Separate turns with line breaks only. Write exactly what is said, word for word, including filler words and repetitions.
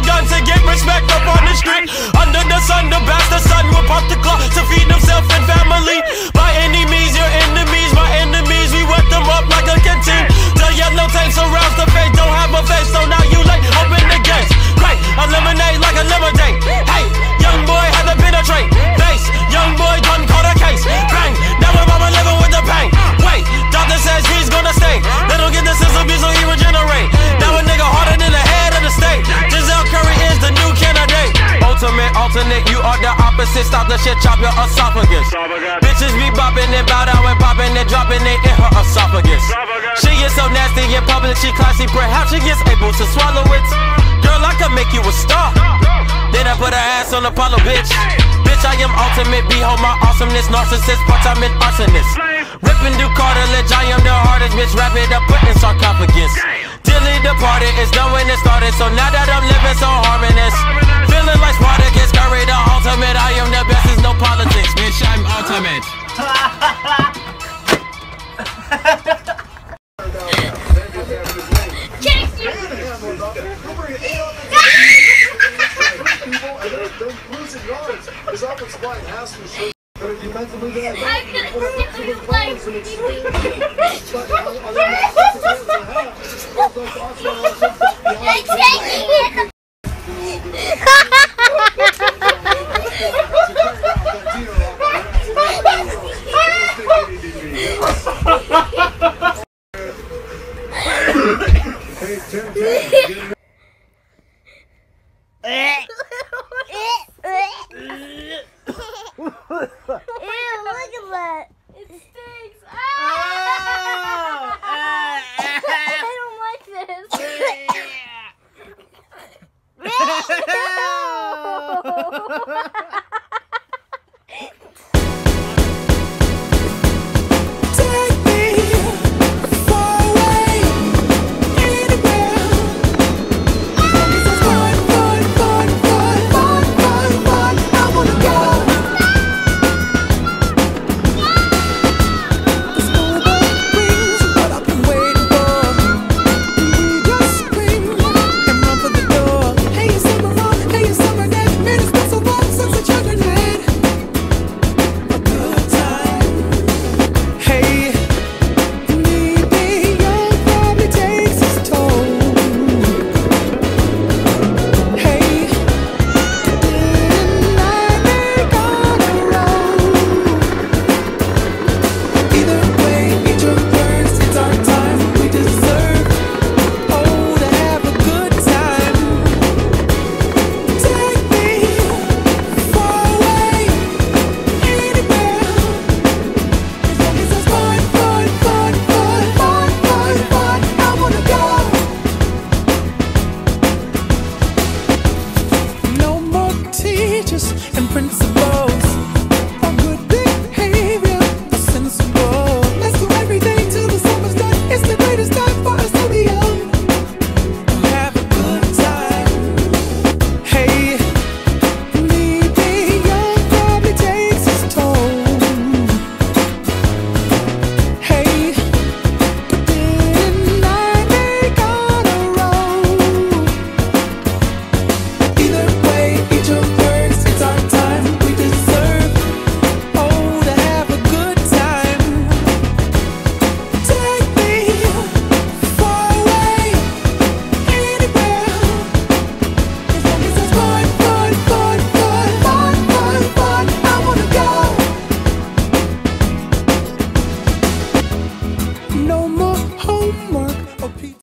gun to get respect up on the street. Under the sun, the bastard son will pop the clock to feed himself and family. By any means, your enemies, my enemies, we wet them up like a canteen. The yellow tape surrounds the face, don't have a face, so now you late. Open the gates, great, eliminate like a lemonade. Hey, young boy had to penetrate. Base, young boy done caught a case. Bang, now my mama living with the pain. Wait, doctor says he's gonna stay. They don't get the system, so he regenerate. Now a nigga harder than the head of the state. Giselle Curry is the new candidate. Ultimate, alternate, you are the opposite. Stop the shit, chop your esophagus. Bitches be bopping and bow down and popping and dropping it in her esophagus. She is so nasty in public, she classy, perhaps she is able to swallow it. Girl, I can make you a star. Then I put her ass on Apollo, bitch. Bitch, I am ultimate, behold my awesomeness. Narcissist, part-time an arsonist. Ripping through cartilage, I am the hardest, bitch. Wrap it up, put in sarcophagus. Dilly departed, it's done when it started. So now that I'm living so harmonious, feeling like Spartacus, Curry the ultimate. I am the best, there's no politics, bitch, I'm ultimate.
His offensive line has to show defensively that
It stinks. Ah! I don't like this.